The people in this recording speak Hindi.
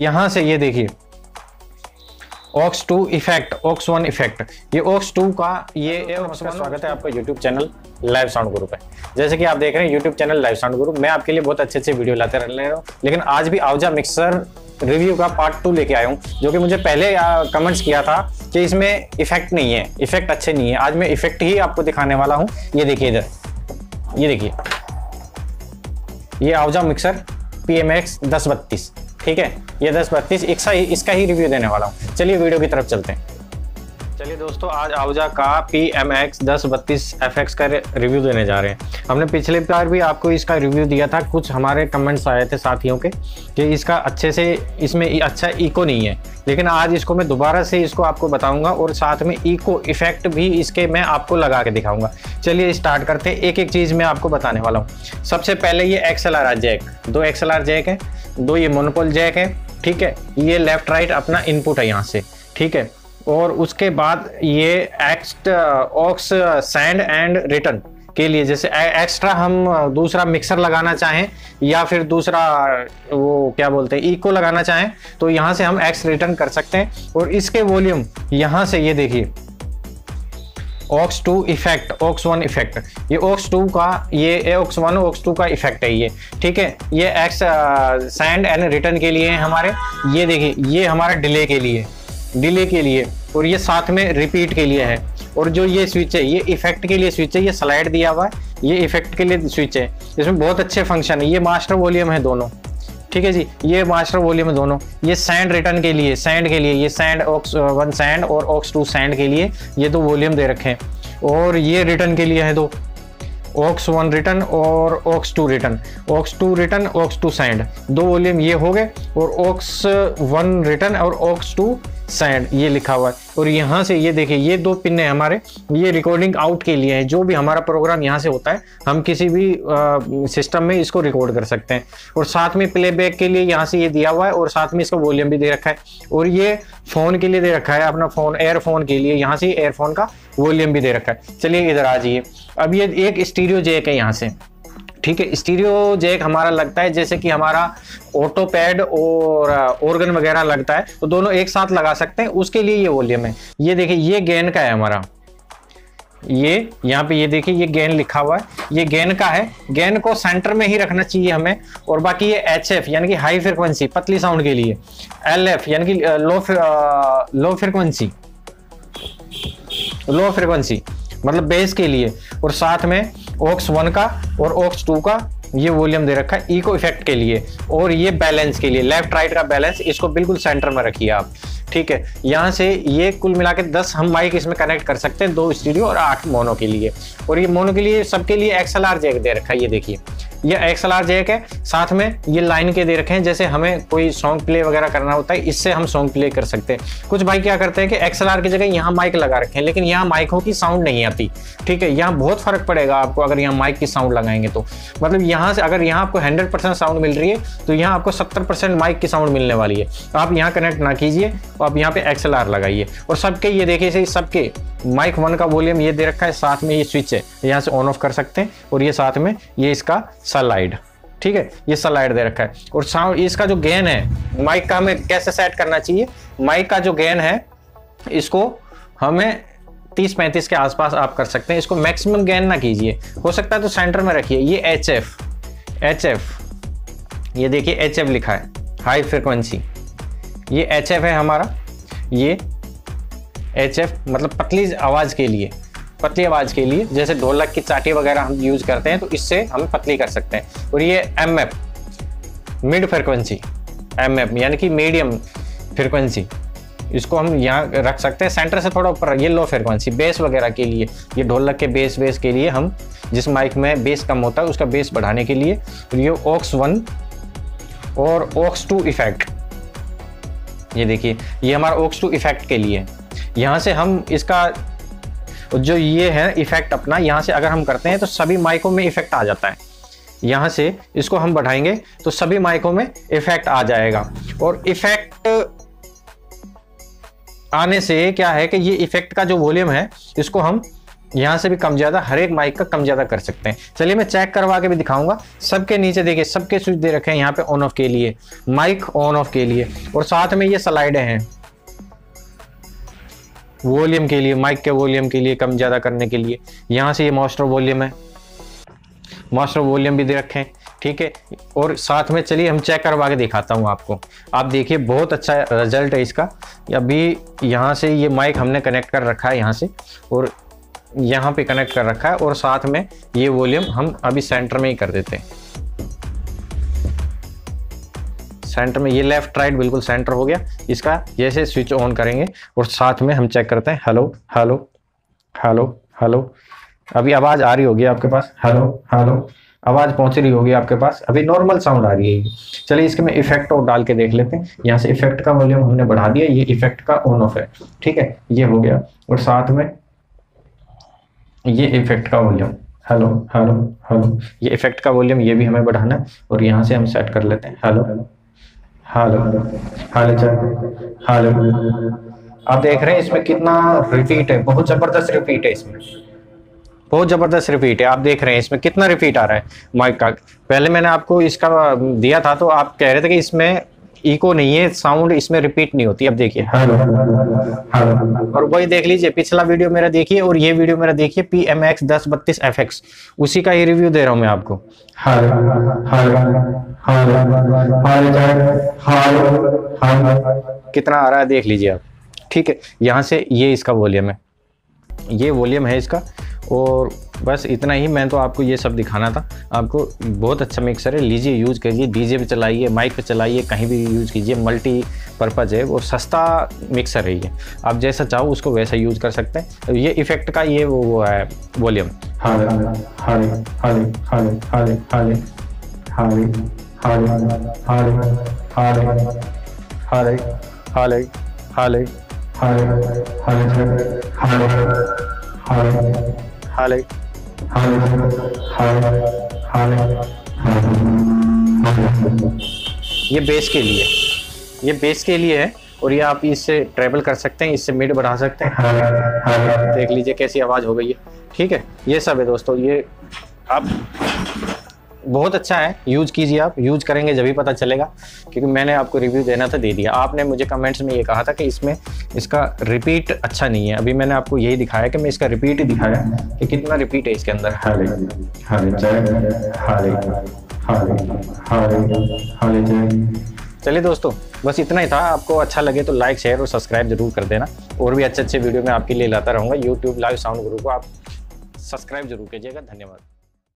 यहाँ से ये देखिए ऑक्स 2 इफेक्ट, ऑक्स 1 इफेक्ट, ये ऑक्स 2 का ये नमस्कार, स्वागत है आपका यूट्यूब चैनल लाइव साउंड गुरु पे। जैसे कि आप देख रहे हैं यूट्यूब चैनल लाइव साउंड गुरु, मैं आपके लिए बहुत अच्छे वीडियो लाते रह रहा हूँ, लेकिन आज भी आवजा मिक्सर रिव्यू का पार्ट 2 लेके आया हूँ, जो कि मुझे पहले कमेंट्स किया था कि इसमें इफेक्ट नहीं है, इफेक्ट अच्छे नहीं है। आज मैं इफेक्ट ही आपको दिखाने वाला हूँ। ये देखिए इधर, ये देखिए, ये आवजा मिक्सर PMX 1032, ठीक है, ये 1032 इसका ही रिव्यू देने वाला हूँ। चलिए वीडियो की तरफ चलते हैं। चलिए दोस्तों, आज आवजा का PMX 1032 FX का रिव्यू देने जा रहे हैं। हमने पिछले बार भी आपको इसका रिव्यू दिया था, कुछ हमारे कमेंट्स आए थे साथियों के कि इसका अच्छे से इसमें अच्छा इको नहीं है, लेकिन आज इसको मैं दोबारा से इसको आपको बताऊंगा और साथ में इको इफेक्ट भी इसके मैं आपको लगा के दिखाऊंगा। चलिए स्टार्ट करते हैं, एक एक चीज़ मैं आपको बताने वाला हूँ। सबसे पहले ये XLR जैक, 2 XLR जैक है, 2 ये मोनोपोल जैक है, ठीक है, ये लेफ्ट राइट अपना इनपुट है यहाँ से, ठीक है। और उसके बाद ये ऑक्स सैंड एंड रिटर्न के लिए, जैसे एक्स्ट्रा हम दूसरा मिक्सर लगाना चाहें या फिर दूसरा वो क्या बोलते हैं इको लगाना चाहें, तो यहाँ से हम एक्स रिटर्न कर सकते हैं। और इसके वॉल्यूम यहाँ से ये देखिए ऑक्स 2 इफेक्ट, ऑक्स 1 इफेक्ट, ये ऑक्स 2 का, ये ऑक्स 1 ऑक्स 2 का इफेक्ट है ये, ठीक है। ये एक्स सैंड एंड रिटर्न के लिए है हमारे, ये देखिए ये हमारा डिले के लिए, और ये साथ में रिपीट के लिए है। और जो ये स्विच है, ये इफेक्ट के लिए स्विच है, ये स्लाइड दिया हुआ है, ये इफेक्ट के लिए स्विच है। इसमें बहुत अच्छे फंक्शन है। ये मास्टर वॉल्यूम है दोनों, ठीक है जी, ये मास्टर वॉल्यूम है दोनों। ये सैंड रिटर्न के लिए, ये सैंड ऑक्स 1 सैंड और ऑक्स 2 सैंड के लिए ये 2 वॉल्यूम दे रखे हैं। और ये रिटर्न के लिए है 2, ऑक्स 1 रिटर्न और aux 2 return, aux 2 return aux 2 send, 2 volume ये हो गए। और ऑक्स 1 रिटर्न और ऑक्स 2 सैंड ये लिखा हुआ है। और यहाँ से ये देखिए ये 2 पिन है हमारे, ये रिकॉर्डिंग आउट के लिए है। जो भी हमारा प्रोग्राम यहाँ से होता है, हम किसी भी सिस्टम में इसको रिकॉर्ड कर सकते हैं। और साथ में प्लेबैक के लिए यहाँ से ये दिया हुआ है, और साथ में इसका वॉल्यूम भी दे रखा है। और ये फोन के लिए दे रखा है, अपना फोन एयरफोन के लिए, यहाँ से एयरफोन का वॉल्यूम भी दे रखा है। चलिए इधर आ जाइए। अब ये एक स्टीरियो जैक है यहाँ से, ठीक है। स्टीरियो जैक हमारा लगता है जैसे कि हमारा ऑटो पैड और ऑर्गन वगैरह लगता है, तो दोनों एक साथ लगा सकते हैं, उसके लिए ये वॉल्यूम है। ये देखिए ये गेन का है हमारा, ये यहाँ पे ये देखिए ये गेन लिखा हुआ है, ये गेन का है। गेन को सेंटर में ही रखना चाहिए हमें। और बाकी ये HF यानी कि हाई फ्रिक्वेंसी पतली साउंड के लिए, LF यानी कि लो फ्रिक्वेंसी मतलब बेस के लिए। और साथ में ऑक्स 1 का और ऑक्स 2 का ये वॉल्यूम दे रखा है इको इफेक्ट के लिए। और ये बैलेंस के लिए, लेफ्ट राइट का बैलेंस, इसको बिल्कुल सेंटर में रखिए आप, ठीक है। यहाँ से ये कुल मिला के 10 हम माइक इसमें कनेक्ट कर सकते हैं, 2 स्टीरियो और 8 मोनो के लिए। और ये मोनो के लिए सबके लिए XLR जैक दे रखा है, ये देखिए ये XLR जैक है। साथ में ये लाइन के दे रखे हैं, जैसे हमें कोई सॉन्ग प्ले वगैरह करना होता है, इससे हम सॉन्ग प्ले कर सकते हैं। कुछ भाई क्या करते हैं कि XLR की जगह यहाँ माइक लगा रखे हैं, लेकिन यहाँ माइकों की साउंड नहीं आती, ठीक है। यहाँ बहुत फर्क पड़ेगा आपको अगर यहाँ माइक की साउंड लगाएंगे तो, मतलब यहाँ से अगर यहाँ आपको 100% साउंड मिल रही है, तो यहाँ आपको 70% माइक की साउंड मिलने वाली है। आप यहाँ कनेक्ट ना कीजिए, आप यहाँ पे XLR लगाइए। और सबके ये देखिए सबके माइक 1 का वॉल्यूम ये दे रखा है, साथ में ये स्विच है, यहाँ से ऑन ऑफ कर सकते हैं। और ये साथ में ये इसका स्लाइड, ठीक है, ये स्लाइड दे रखा है। और साउंड इसका जो गेन है माइक का हमें कैसे सेट करना चाहिए, माइक का जो गेन है इसको हमें 30-35 के आसपास आप कर सकते हैं। इसको मैक्सिमम गेन ना कीजिए, हो सकता है तो सेंटर में रखिए। ये HF ये देखिए HF लिखा है, हाई फ्रिक्वेंसी, ये HF है हमारा। ये HF मतलब पतली आवाज के लिए, पतली आवाज के लिए, जैसे ढोलक की चाटी वगैरह हम यूज करते हैं, तो इससे हम पतली कर सकते हैं। और ये MF मिड फ्रिक्वेंसी, MF यानी कि मीडियम फ्रिक्वेंसी, इसको हम यहाँ रख सकते हैं सेंटर से थोड़ा ऊपर। ये लो फ्रिक्वेंसी बेस वगैरह के लिए, ये ढोलक के बेस के लिए, हम जिस माइक में बेस कम होता है उसका बेस बढ़ाने के लिए। ये ऑक्स 1 और ऑक्स 2 इफेक्ट, ये देखिए ये हमारा ऑक्स 2 इफेक्ट के लिए। यहाँ से हम इसका जो ये है इफेक्ट अपना, यहाँ से अगर हम करते हैं तो सभी माइकों में इफेक्ट आ जाता है। यहाँ से इसको हम बढ़ाएंगे तो सभी माइकों में इफेक्ट आ जाएगा। और इफेक्ट आने से क्या है कि ये इफेक्ट का जो वॉल्यूम है इसको हम यहाँ से भी कम ज़्यादा, हर एक माइक का कम ज़्यादा कर सकते हैं। चलिए मैं चेक करवा के भी दिखाऊंगा। सबके नीचे देखिए सबके स्विच दे रखे हैं यहाँ पे ऑन ऑफ के लिए, माइक ऑन ऑफ के लिए, और साथ में ये स्लाइडें हैं वॉल्यूम के लिए, माइक के वॉल्यूम के लिए कम ज़्यादा करने के लिए। यहाँ से ये मास्टर वॉल्यूम है, मास्टर वॉल्यूम भी दे रखे हैं, ठीक है। और साथ में चलिए हम चेक करवा के दिखाता हूँ आपको। आप देखिए बहुत अच्छा रिजल्ट है इसका। अभी यहाँ से ये माइक हमने कनेक्ट कर रखा है यहाँ से, और यहाँ पे कनेक्ट कर रखा है, और साथ में ये वॉल्यूम हम अभी सेंटर में ही कर देते हैं। सेंटर में ये लेफ्ट राइट बिल्कुल सेंटर हो गया इसका। जैसे स्विच ऑन करेंगे और साथ में हम चेक करते हैं, हेलो हेलो हेलो हेलो, अभी आवाज़ आ रही होगी आपके पास, हेलो हेलो आवाज़ पहुंच रही होगी आपके पास, अभी नॉर्मल साउंड आ रही है। चलिए इसके में इफेक्ट और डाल के देख लेते हैं। यहाँ से इफेक्ट का वॉल्यूम हमने बढ़ा दिया, ये इफेक्ट का ऑन ऑफ है, ठीक है, ये हो गया। और साथ में ये इफेक्ट का वॉल्यूम, हेलो हेलो हेलो, ये इफेक्ट का वॉल्यूम ये भी हमें बढ़ाना है, और यहाँ से हम सेट कर लेते हैं, हेलो हेलो हेलो हेलो। आप देख रहे हैं इसमें कितना रिपीट है, बहुत जबरदस्त रिपीट है इसमें, बहुत जबरदस्त रिपीट है। आप देख रहे हैं इसमें कितना रिपीट आ रहा है माइक का। पहले मैंने आपको इसका दिया था तो आप कह रहे थे कि इसमें इको नहीं है, साउंड इसमें रिपीट नहीं होती। अब देखिए हेलो हेलो, और वही देख लीजिए पिछला वीडियो मेरा देखिए और ये वीडियो मेरा देखिए, PMX 1032 FX, उसी का ही रिव्यू दे रहा हूँ मैं आपको। कितना आ रहा है देख लीजिए आप, ठीक है। यहाँ से ये इसका वॉल्यूम है, ये वॉल्यूम है इसका, और बस इतना ही। मैं तो आपको ये सब दिखाना था आपको। बहुत अच्छा मिक्सर है, लीजिए यूज़ करिए, डीजे पे चलाइए, माइक पे चलाइए, कहीं भी यूज़ कीजिए, मल्टी पर्पज़ है, वो सस्ता मिक्सर है ये। आप जैसा चाहो उसको वैसा यूज़ कर सकते हैं। ये इफेक्ट का ये वो है वॉल्यूम, ये बेस के लिए, ये बेस के लिए है, और ये आप इससे ट्रेवल कर सकते हैं, इससे मिड बढ़ा सकते हैं। देख लीजिए कैसी आवाज़ हो गई है, ठीक है। ये सब है दोस्तों, ये आप बहुत अच्छा है, यूज़ कीजिए। आप यूज़ करेंगे जब ही पता चलेगा, क्योंकि मैंने आपको रिव्यू देना था, दे दिया। आपने मुझे कमेंट्स में ये कहा था कि इसमें इसका रिपीट अच्छा नहीं है। अभी मैंने आपको यही दिखाया कि मैं इसका रिपीट ही दिखाया कि कितना रिपीट है इसके अंदर। चलिए दोस्तों बस इतना ही था। आपको अच्छा लगे तो लाइक शेयर और सब्सक्राइब जरूर कर देना। और भी अच्छे अच्छे वीडियो मैं आपके लिए लाता रहूँगा। यूट्यूब लाइव साउंड गुरु को आप सब्सक्राइब जरूर कीजिएगा। धन्यवाद।